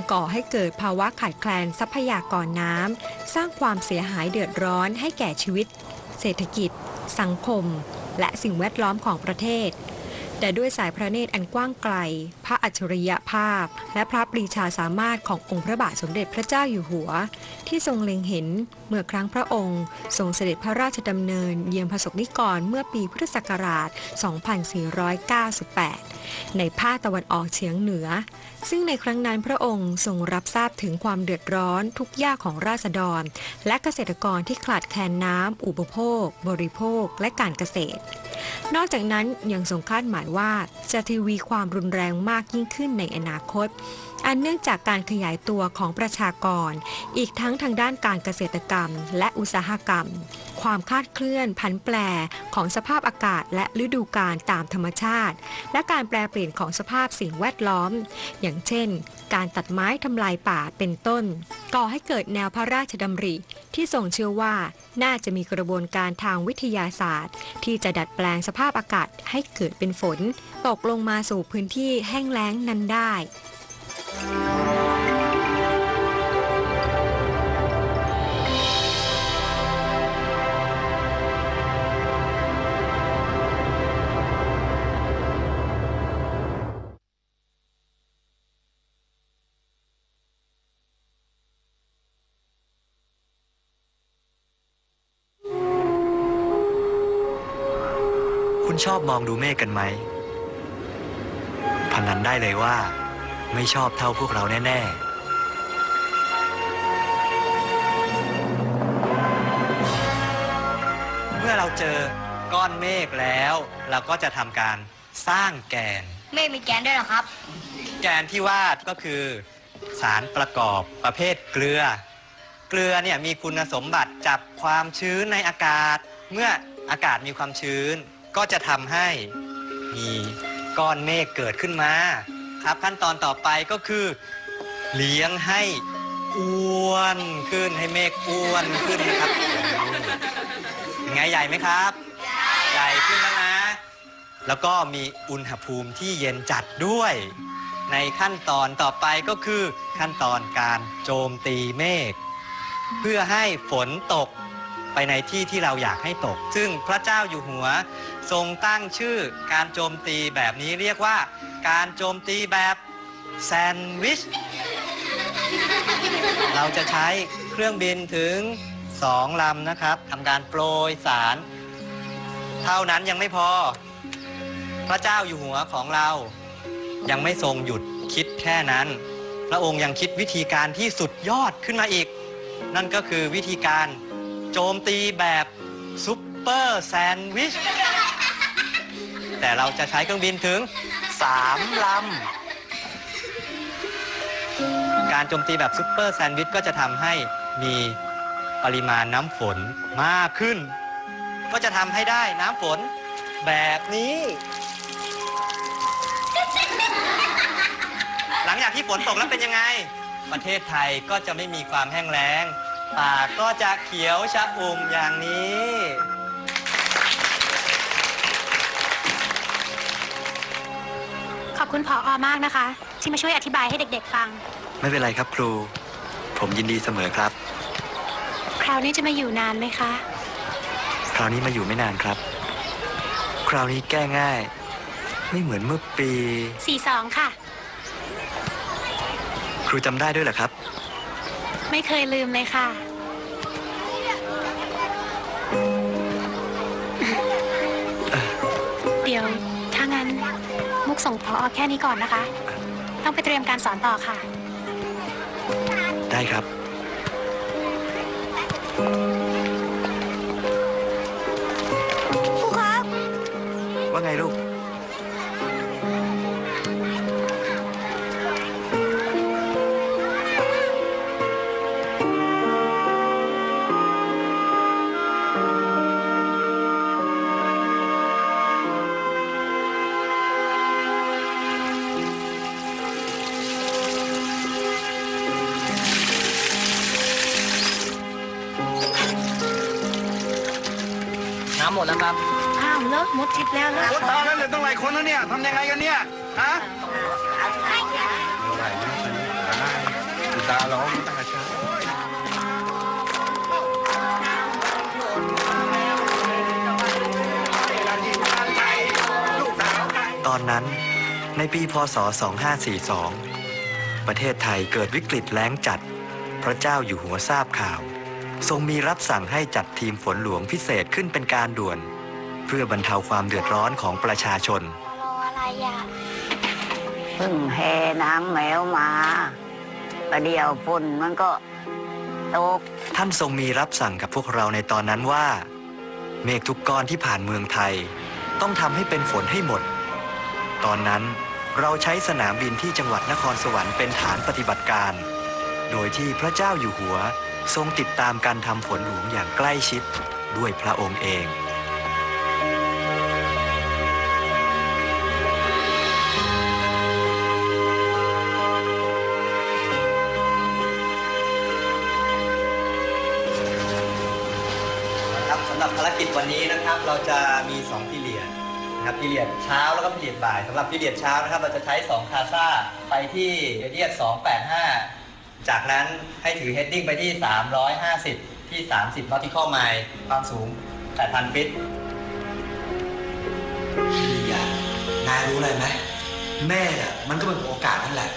ก่อให้เกิดภาวะขาดแคลนทรัพยากรน้ำสร้างความเสียหายเดือดร้อนให้แก่ชีวิตเศรษฐกิจสังคมและสิ่งแวดล้อมของประเทศแต่ด้วยสายพระเนตรอันกว้างไกลพระอัจฉริยภาพและพระปรีชาสามารถขององค์พระบาทสมเด็จพระเจ้าอยู่หัวที่ทรงเล็งเห็นเมื่อครั้งพระองค์ทรงเสด็จพระราชดำเนินเยือนประสบนิกรเมื่อปีพุทธศักราช 2498 ในภาคตะวันออกเฉียงเหนือซึ่งในครั้งนั้นพระองค์ทรงรับทราบถึงความเดือดร้อนทุกข์ยากของราษฎรและเกษตรกรที่ขาดแคลนน้ำอุปโภคบริโภคและการเกษตรนอกจากนั้นยังทรงคาดหมายว่าจะทวีความรุนแรงมากยิ่งขึ้นในอนาคตอันเนื่องจากการขยายตัวของประชากรอีกทั้งทางด้านการเกษตรกรรมและอุตสาหกรรมความคลาดเคลื่อนผันแปรของสภาพอากาศและฤดูกาลตามธรรมชาติและการแปรเปลี่ยนของสภาพสิ่งแวดล้อมอย่างเช่นการตัดไม้ทำลายป่าเป็นต้นก่อให้เกิดแนวพระราชดำริที่ทรงเชื่อว่าน่าจะมีกระบวนการทางวิทยาศาสตร์ที่จะดัดแปลงสภาพอากาศให้เกิดเป็นฝนตกลงมาสู่พื้นที่แห้งแล้งนั้นได้คุณชอบมองดูเมฆกันไหมพนันได้เลยว่าไม่ชอบเท่าพวกเราแน่ๆเมื่อเราเจอก้อนเมฆแล้วเราก็จะทำการสร้างแกนเมฆมีแกนด้วยเหรอครับแกนที่วาดก็คือสารประกอบประเภทเกลือเนี่ยมีคุณสมบัติจับความชื้นในอากาศเมื่ออากาศมีความชื้นก็จะทำให้มีก้อนเมฆเกิดขึ้นมาครับขั้นตอนต่อไปก็คือเลี้ยงให้อ้วนขึ้นให้เมฆอ้วนขึ้นนะครับยังไงใหญ่ไหมครับใหญ่ขึ้นแล้วนะแล้วก็มีอุณหภูมิที่เย็นจัดด้วยในขั้นตอนต่อไปก็คือขั้นตอนการโจมตีเมฆเพื่อให้ฝนตกไปในที่ที่เราอยากให้ตกซึ่งพระเจ้าอยู่หัวทรงตั้งชื่อการโจมตีแบบนี้เรียกว่าการโจมตีแบบแซนด์วิชเราจะใช้เครื่องบินถึง2 ลำนะครับทำการโปรยสารเท่านั้นยังไม่พอพระเจ้าอยู่หัวของเรายังไม่ทรงหยุดคิดแค่นั้นพระองค์ยังคิดวิธีการที่สุดยอดขึ้นมาอีกนั่นก็คือวิธีการโจมตีแบบซุปเปอร์แซนด์วิชแต่เราจะใช้เครื่องบินถึง3 ลำการโจมตีแบบซุปเปอร์แซนด์วิชก็จะทำให้มีปริมาณน้ำฝนมากขึ้นก็จะทำให้ได้น้ำฝนแบบนี้หลังจากที่ฝนตกแล้วเป็นยังไงประเทศไทยก็จะไม่มีความแห้งแล้งป่าก็จะเขียวชอุ่มอย่างนี้ขอบคุณผอ.มากนะคะที่มาช่วยอธิบายให้เด็กๆฟังไม่เป็นไรครับครูผมยินดีเสมอครับคราวนี้จะมาอยู่นานไหมคะคราวนี้มาอยู่ไม่นานครับคราวนี้แก้ง่ายไม่เหมือนเมื่อปี 42ค่ะครูจำได้ด้วยเหรอครับไม่เคยลืมเลยค่ะเดี๋ยวถ้างั้นมุกส่งผอ.แค่นี้ก่อนนะคะต้องไปเตรียมการสอนต่อค่ะได้ครับครูครับว่าไงลูกหมดแล้วครับอ้าวเลิกมุดทิพย์แล้วเลิกตอนนั้นเหลือตั้งหลายคนแล้วเนี่ยทำยังไงกันเนี่ยฮะตาร้องตาช้าตอนนั้นในปีพ.ศ. 2542ประเทศไทยเกิดวิกฤตแล้งจัดพระเจ้าอยู่หัวทราบข่าวทรงมีรับสั่งให้จัดทีมฝนหลวงพิเศษขึ้นเป็นการด่วนเพื่อบรรเทาความเดือดร้อนของประชาชนอะไรอ่ะเพิ่งแห่นางแมวมาประเดี๋ยวฝนมันก็ตกท่านทรงมีรับสั่งกับพวกเราในตอนนั้นว่าเมฆทุกก้อนที่ผ่านเมืองไทยต้องทำให้เป็นฝนให้หมดตอนนั้นเราใช้สนามบินที่จังหวัดนครสวรรค์เป็นฐานปฏิบัติการโดยที่พระเจ้าอยู่หัวทรงติดตามการทำฝนหลวงอย่างใกล้ชิดด้วยพระองค์เองสำหรับภารกิจวันนี้นะครับเราจะมี2 พีเรียดนะครับพีเรียดเช้าแล้วก็พีเรียดบ่ายสำหรับพีเรียดเช้านะครับเราจะใช้2 คาซ่าไปที่เรเดียส285จากนั้นให้ถือเฮดดิ้งไปที่350ที่30 nautical mile ความสูง 8,000 ฟิตนี่อย่านายรู้อะไรไหมแม่น่ะมันก็เป็นโอกาสนั่นแหละ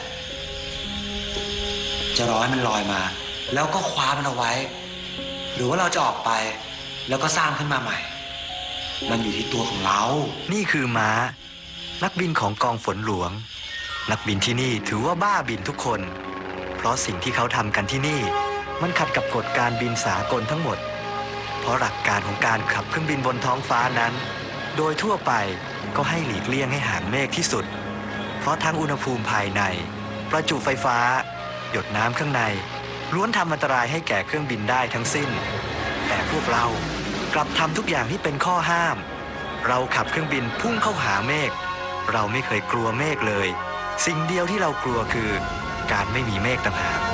จะรอให้มันลอยมาแล้วก็คว้ามันเอาไว้หรือว่าเราจะออกไปแล้วก็สร้างขึ้นมาใหม่มันอยู่ที่ตัวของเรานี่คือม้านักบินของกองฝนหลวงนักบินที่นี่ถือว่าบ้าบินทุกคนเพราะสิ่งที่เขาทำกันที่นี่มันขัดกับกฎการบินสากลทั้งหมดเพราะหลักการของการขับเครื่องบินบนท้องฟ้านั้นโดยทั่วไปก็ให้หลีกเลี่ยงให้ห่างเมฆที่สุดเพราะทั้งอุณหภูมิภายในประจุไฟฟ้าหยดน้ำข้างในล้วนทำอันตรายให้แก่เครื่องบินได้ทั้งสิ้นแต่พวกเรากลับทำทุกอย่างที่เป็นข้อห้ามเราขับเครื่องบินพุ่งเข้าหาเมฆเราไม่เคยกลัวเมฆเลยสิ่งเดียวที่เรากลัวคือการไม่มีเมฆต่างหาก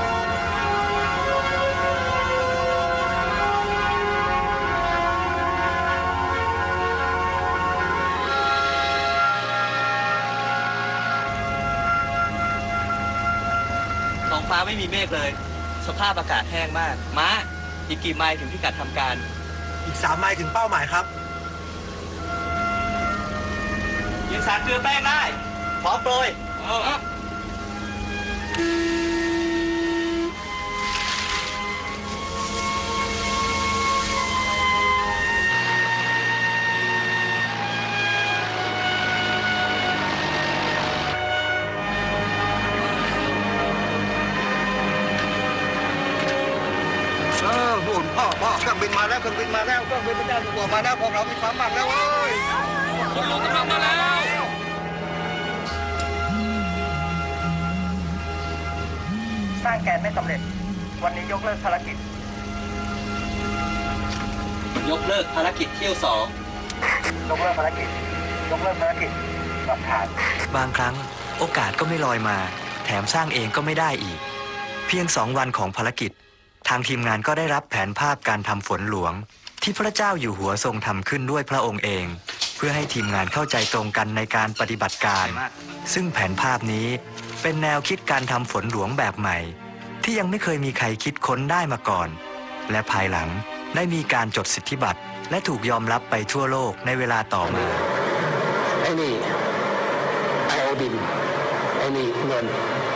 ท้องฟ้าไม่มีเมฆเลยสภาพอากาศแห้งมากม้าอีกกี่ไมล์ถึงพิกัดทำการอีก3 ไมล์ถึงเป้าหมายครับยิงสารเกลือแป้งได้พร้อมโปรยพ่อเครื่องบินมาแล้วเครื่องบินมาแล้วเครื่องบินพระเจ้าอยู่หัวมาแล้วพวกเรามีความหวังแล้วเว้ยคนลงกำลังมาแล้วสร้างแกนไม่สำเร็จวันนี้ยกเลิกภารกิจยกเลิกภารกิจเที่ยว 2ยกเลิกภารกิจสัมผัสบางครั้งโอกาสก็ไม่ลอยมาแถมสร้างเองก็ไม่ได้อีกเพียง2 วันของภารกิจทางทีมงานก็ได้รับแผนภาพการทำฝนหลวงที่พระเจ้าอยู่หัวทรงทำขึ้นด้วยพระองค์เองเพื่อให้ทีมงานเข้าใจตรงกันในการปฏิบัติการซึ่งแผนภาพนี้เป็นแนวคิดการทำฝนหลวงแบบใหม่ที่ยังไม่เคยมีใครคิดค้นได้มาก่อนและภายหลังได้มีการจดสิทธิบัตรและถูกยอมรับไปทั่วโลกในเวลาต่อมาไอ้นี่ไอโอดินไอ้นี่เงิน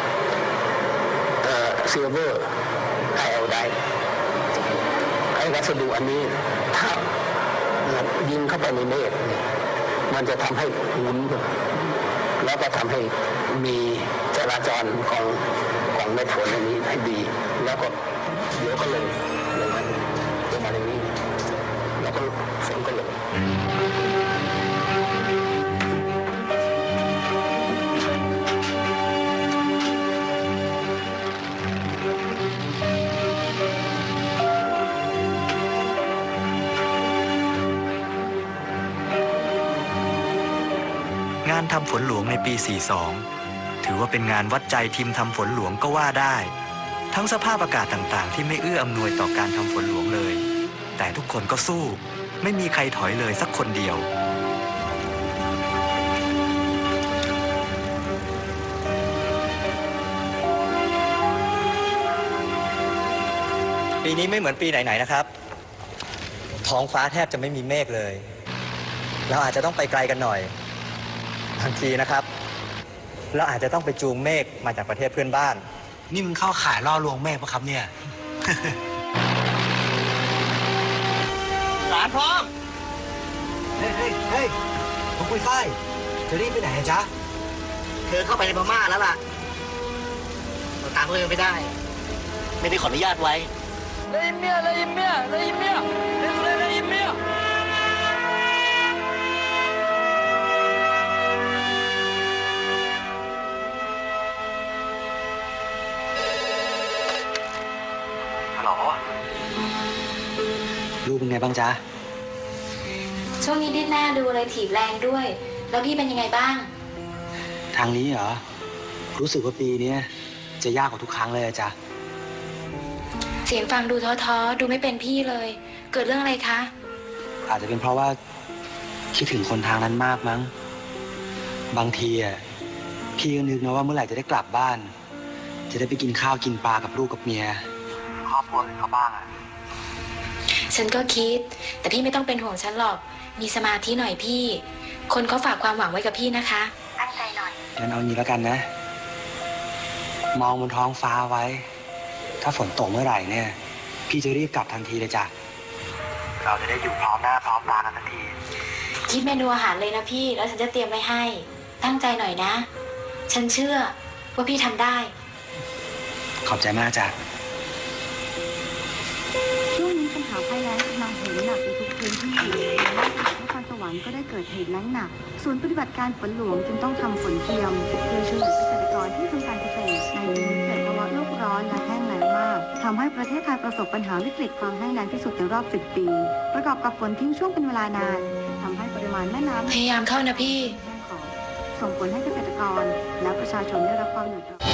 ซิลเวอร์ไอโอไดไอ้วัสดุอันนี้ถ้ายิงเข้าไปในเมฆมันจะทำให้หมุนแล้วก็ทำให้มีจราจรของเม็ดฝนอันนี้ให้ดีแล้วก็เดี๋ยวก็ลงมาอย่างนี้แล้วก็ฝนก็ลงงานทำฝนหลวงในปี 42 ถือว่าเป็นงานวัดใจทีมทำฝนหลวงก็ว่าได้ทั้งสภาพอากาศต่างๆที่ไม่เอื้ออำนวยต่อการทำฝนหลวงเลยแต่ทุกคนก็สู้ไม่มีใครถอยเลยสักคนเดียวปีนี้ไม่เหมือนปีไหนๆนะครับ ท้องฟ้าแทบจะไม่มีเมฆเลย เราอาจจะต้องไปไกลกันหน่อยบางทีนะครับเราอาจจะต้องไปจูงเมฆมาจากประเทศเพื่อนบ้านนี่มึงเข้าขายล่อลวงเมฆปะครับเนี่ยสารพร้อมเฮ้ยผมคุยไฟจะรีบไปไหนจ๊ะเธอเข้าไปในพม่าแล้วล่ะเราตามเรื่องไม่ได้ ไม่ได้ขออนุญาตไว้เลยเมียเลยเมียเลยเมียเลยเมียฮัลโหลลูกเป็นไงบ้างจ๊ะช่วงนี้ดิ้นหน้าดูเลยถีบแรงด้วย แล้วพี่เป็นยังไงบ้างทางนี้เหรอรู้สึกว่าปีนี้จะยากกว่าทุกครั้งเลยจ๊ะเสียงฟังดูท้อๆดูไม่เป็นพี่เลย เกิดเรื่องอะไรคะอาจจะเป็นเพราะว่าคิดถึงคนทางนั้นมากมั้งบางทีอ่ะพี่ก็นึกนะว่าเมื่อไหร่จะได้กลับบ้านจะได้ไปกินข้าวกินปลากับลูกกับเมียครอบครัวอื่นเขาบ้างอ่ะฉันก็คิดแต่พี่ไม่ต้องเป็นห่วงฉันหรอกมีสมาธิหน่อยพี่คนเขาฝากความหวังไว้กับพี่นะคะตั้งใจหน่อยงั้นเอางี้แล้วกันนะมองบนท้องฟ้าไว้ถ้าฝนตกเมื่อไหร่เนี่ยพี่จะรีบกลับทันทีเลยจ้ะเราจะได้อยู่พร้อมหน้าพร้อมตากันทันทีคิดเมนูอาหารเลยนะพี่แล้วฉันจะเตรียมไว้ให้ตั้งใจหน่อยนะฉันเชื่อว่าพี่ทำได้ขอบใจมากจ้ะช่วงนี้ปัญหาภัยแล้งกำลังเห็นหนักในทุกพื้นที่ล่าสุดนครสวรรค์ก็ได้เกิดเหตุแล้งหนักศูนย์ปฏิบัติการฝนหลวงจึงต้องทำฝนเทียมเพื่อช่วยเหลือเกษตรกรที่ทำการเกษตรในปีนี้เกิดภาวะโลกร้อนและแห้งแล้งมากทำให้ประเทศไทยประสบปัญหาวิกฤตความแห้งแล้งที่สุดในรอบ10 ปีประกอบกับฝนทิ้งช่วงเป็นเวลานานทำให้ปริมาณแม่น้ำพยายามเข้านะพี่ส่งผลให้เกษตรกรและประชาชนได้รับความเดือดร้อน